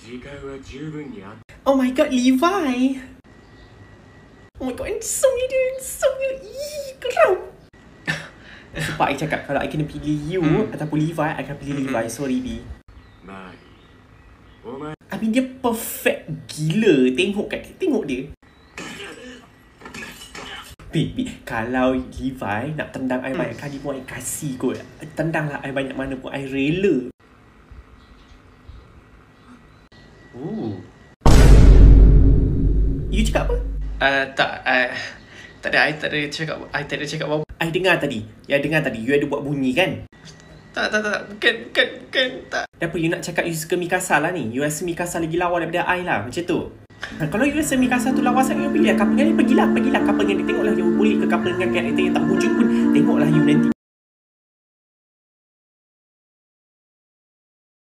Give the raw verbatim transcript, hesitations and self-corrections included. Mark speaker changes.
Speaker 1: Oh my god, Levi! Oh my god, handsome dia, handsome dia. Ih, geram. Sebab I cakap kalau I kena pilih you hmm. ataupun Levi, I akan pilih hmm. Levi. Sorry, B. I mean, dia perfect gila. Tengok kat tengok dia. B, B, kalau Levi nak tendang I banyak kali pun I kasih kot. Tendanglah I banyak mana pun I rela. Oh. You cakap apa?
Speaker 2: Uh, tak, uh, tak ada, I tak ada cakap, I tak ada cakap apa.
Speaker 1: I dengar tadi, ya dengar tadi, you ada buat bunyi kan?
Speaker 2: Tak, tak, tak, bukan, bukan, bukan, tak.
Speaker 1: Apa you nak cakap you suka Mikasa lah ni? You rasa Mikasa lagi lawa daripada I lah, macam tu? Ha, kalau you rasa Mikasa tu lawa sangat, you pilih lah couple dengan ni, pergilah, pergilah couple dengan dia. Tengoklah you boleh ke couple dengan karakter yang tak wujud pun, tengoklah you nanti.